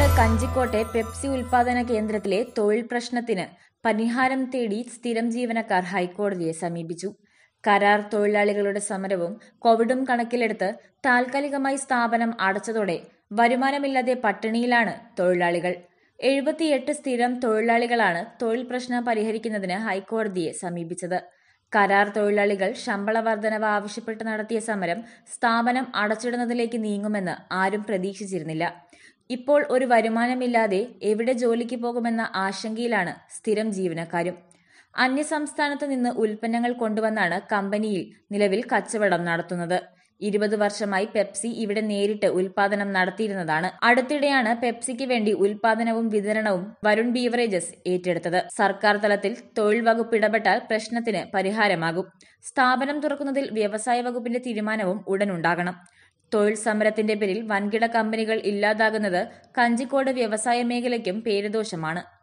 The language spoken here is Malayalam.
കഞ്ചിക്കോട്ടെ പെപ്സി ഉൽപാദന കേന്ദ്രത്തിലെ തൊഴിൽ പ്രശ്നത്തിന് പരിഹാരം തേടി സ്ഥിരം ജീവനക്കാർ ഹൈക്കോടതിയെ സമീപിച്ചു. കരാർ തൊഴിലാളികളുടെ സമരവും കോവിഡും കണക്കിലെടുത്ത് താൽക്കാലികമായി സ്ഥാപനം അടച്ചതോടെ വരുമാനമില്ലാതെ പട്ടിണിയിലാണ് തൊഴിലാളികൾ. 78 സ്ഥിരം തൊഴിലാളികളാണ് തൊഴിൽ പ്രശ്നം പരിഹരിക്കുന്നതിന് ഹൈക്കോടതിയെ സമീപിച്ചത്. കരാർ തൊഴിലാളികൾ ശമ്പള വർധനവ് ആവശ്യപ്പെട്ട് നടത്തിയ സമരം സ്ഥാപനം അടച്ചിടുന്നതിലേക്ക് നീങ്ങുമെന്ന് ആരും പ്രതീക്ഷിച്ചിരുന്നില്ല. ഇപ്പോൾ ഒരു വരുമാനമില്ലാതെ എവിടെ ജോലിക്ക് പോകുമെന്ന ആശങ്കയിലാണ് സ്ഥിരം ജീവനക്കാരും. അന്യസംസ്ഥാനത്ത് നിന്ന് ഉൽപ്പന്നങ്ങൾ കൊണ്ടുവന്നാണ് കമ്പനിയിൽ നിലവിൽ കച്ചവടം നടത്തുന്നത്. 20 വർഷമായി പെപ്സി ഇവിടെ നേരിട്ട് ഉൽപാദനം നടത്തിയിരുന്നതാണ്. അടുത്തിടെയാണ് പെപ്സിക്ക് വേണ്ടി ഉൽപാദനവും വിതരണവും വരുൺ ബീവറേജസ് ഏറ്റെടുത്തത്. സർക്കാർ തലത്തിൽ തൊഴിൽ വകുപ്പ് ഇടപെട്ടാൽ പ്രശ്നത്തിന് പരിഹാരമാകും. സ്ഥാപനം തുറക്കുന്നതിൽ വ്യവസായ വകുപ്പിന്റെ തീരുമാനവും ഉടനുണ്ടാകണം. തൊഴിൽ സമരത്തിന്റെ പേരിൽ വൻകിട കമ്പനികൾ ഇല്ലാതാകുന്നത് കഞ്ചിക്കോട് വ്യവസായ മേഖലയ്ക്കും പേരുദോഷമാണ്.